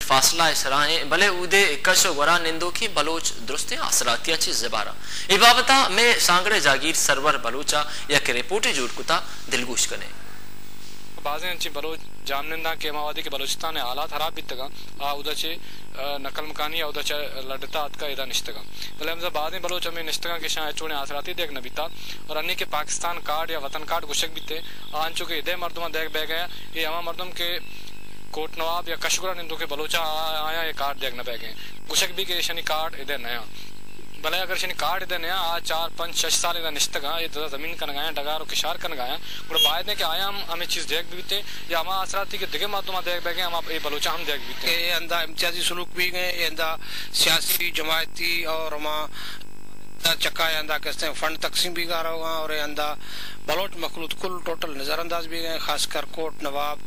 فاصلہ اسرائیں بلے اودے کشو گورا نندو کی بلوچ درستے آسراتیا چی زبارہ ای بابتا میں سانگڑے جاگیر سرور بلوچا یا کہ رپورٹی جوڑ کتا دلگوش کنے بعضیں انچی بلوچ جامنندہ کے موادی کے بلوچستان حالات خراب بیتگا ادھا چے نقل مکانی ادھا چے لڑتا آت کا ادھا نشتگا بلے ہمزا بعضیں بلوچ ہمیں نشتگا کے شاہ چوڑے آسراتی دیکھ نہ بیتا اور انی کے پاکستان کارڈ یا وطن کارڈ گشک بیتے آنچو کے ادھے مردمہ دیکھ بے گیا یہ ہما مردم کے کوٹ نواب یا کشگرہ نندو کے بلوچا آیا یہ کارڈ دیکھ نہ بے گئے گشک بھی کہ شنی کارڈ ادھے نیا بلے اگر شنی کارڈ ادھے نیا آج 4-5-6 سال ادھا نشتگا یہ دادا زمین کا نگایا ڈگار و کشار کا نگایا گوڑا باید نے کہ آیا ہمیں چیز دیکھ بیتے یا ہما آسراتی کے دگے مردمہ دیکھ بے گئے ہما بلوچا ہم دیکھ بیتے یہ اندہ امتیازی سلوک بھی گئے یہ اندہ سیاسی جماعتی اور ہما چکا اندہ کہتے ہیں فنڈ تقسیم بھی گا رہا ہوگا اور اندہ بلوچ مخلوط کل ٹوٹل نظر انداز بھی گئے خاص کر کوٹ نواب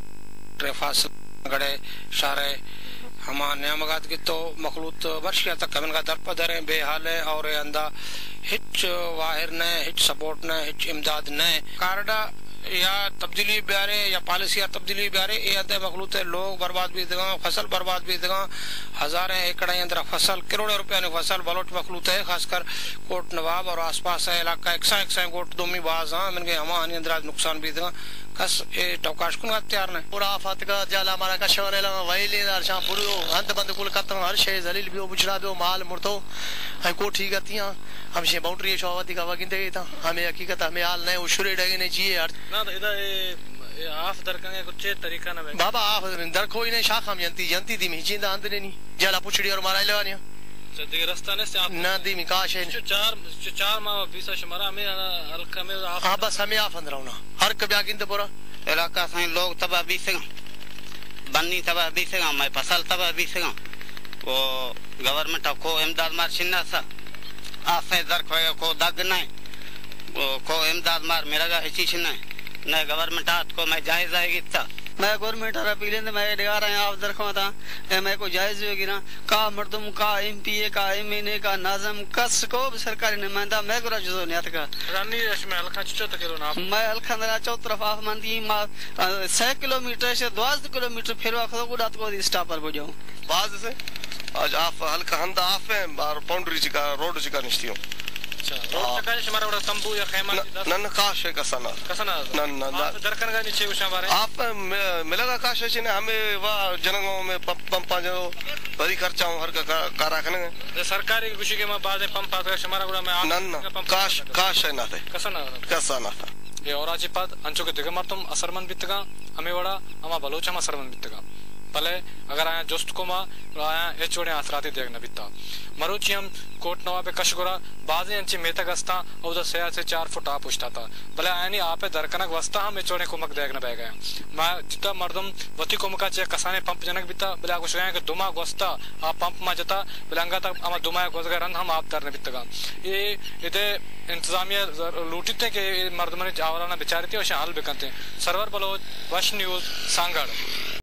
فاصل گڑے شارے ہما نیامگات کی تو مخلوط برشیہ تک ہمیں کا درپدر ہیں بے حال ہے اور اندہ ہچ واہر نئے ہچ سپورٹ نئے ہچ امداد نئے کارڈا یا تبدیلی بیارے یا پالیسی یا تبدیلی بیارے یہ اندھے مخلوط ہے لوگ برباد بھی دگاں فصل برباد بھی دگاں ہزاریں ایکڑیں اندر فصل کروڑیں روپیہ نے فصل بلوچ مخلوط ہے خاص کر کوٹ نواب اور آس پاس ہے علاقہ ایکسائیں گوٹ دومی باز ہاں من کے ہما آنی اندر نقصان بھی دگاں کس ٹوکاش کنگا تیار نہیں پورا آفات کا جالا ہمارا کشورے لگا ویلی دار شاہ پورو ہند بند کل قطر ہر شے زلیل بیو بچڑا بیو مال مرتو ہم کوٹھی گتی ہاں ہم شے باؤنڈری شواتی کا وگن دے گا ہمیں حقیقت ہمیں حال نہیں اشورے ڈگے نہیں چاہیے نا تو ادھا آف درکنگے کچھ طریقہ نہ بے بابا آف درکھو ہی نہیں شاخ ہم جنتی دی میں چیندہ اندر نہیں جالا پچھڑی اور مارا لگانیا دیگر رستہ نہیں سے آپ نا دی میں کاش ہے چار ماہ بیسا شمارا ہمیں حلقہ میں ہاں بس ہمیں آف اندر ہونا ہر کبھی آگین تو پورا علاقہ سائیں لوگ تباہ بھی سگا بنی تباہ بھی سگا میں فصل تباہ بھی سگا وہ گورنمنٹ کو امداد مار شنہ سا آفے درک کو دگ نہیں کو امداد مار میرا گا ہچی شنہ نہ گورنمنٹ آت کو میں جائز آئے گی تھا میں گورنمنٹ آرہ پیلیں میں ڈگا رہا ہیں آپ درخواہ تھا میں کو جائز ہوگی نا کا مردم کا ایم پی اے کا ایم این اے کا ناظم کس کو بھی سرکاری نمائندہ میں گرا جزو نیات کا رانی رش میں حلقہ چچو تکلو نا میں حلقہ نرا چو طرف آف مانتی 6 کلومیٹر سے 12 کلومیٹر پھر وقت کو رات کو اسٹاپ پر پہنچ جاؤں بعض سے آج آف حلقہ ہندہ آف ہے باؤنڈری چکا روڈ چکا نشتی ہوں روڈ چکا شمارا بڑا تمبو یا خیمہ نن کاش ہے کسانا نن آپ درکنگا نیچے وشاں بارے آپ ملے گا کاش ہے ہمیں وہ جنگوں میں پمپا جو بڑی خرچہ ہوں ہر کا کارا کھنے سرکاری خوشی کے ماں بعد پمپ آتا ہے شمارا بڑا میں نن کاش ہے نہ تھے کسانا تھا یہ اور آجی پاد انچو کے دگے مردم اثرمند بیتگا ہمیں وڑا ہما بلوچ ہم اثرمند بیتگا بھلے اگر آیا جست کو ماں آیا ایچوڑے آثراتی دیکھ نہ بیتا مروچی ہم کوٹ نواب کشگرہ بعضی انچی میتک استا او دا 6 سے 4 فٹ آپ پوچھتا تھا بھلے آئینی آپ درکنک وستا ہم ایچوڑے کمک دیکھ نہ بے گئے میں جتا مردم وطی کمکا چاہے کسانے پمپ جنک بیتا بھلے آگوش گئے کہ دماغ وستا آپ پمپ ماں جتا بھلے انگا تک اما دماغ وز گئے رن ہم آپ درنے بیتا گا یہ ادھے انتظامیہ لوٹی تھے کہ مردمانی آورانا بچاری تھی وشن حل بکنتے سرور بلوچ وش نیوز سانگھڑ